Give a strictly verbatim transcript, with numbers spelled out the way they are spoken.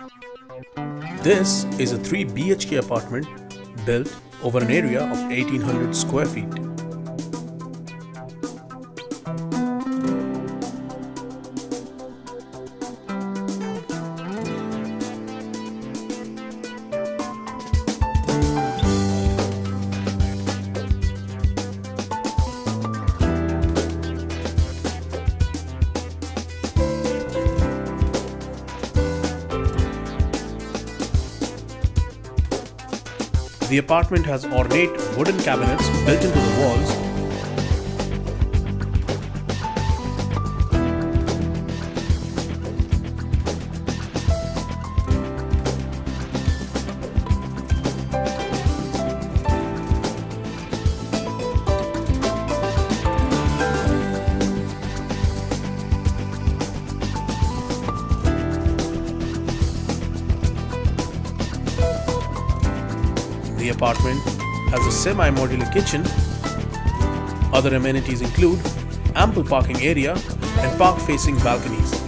This is a three B H K apartment built over an area of eighteen hundred square feet. The apartment has ornate wooden cabinets built into the walls. The apartment has a semi-modular kitchen. Other amenities include ample parking area and park-facing balconies.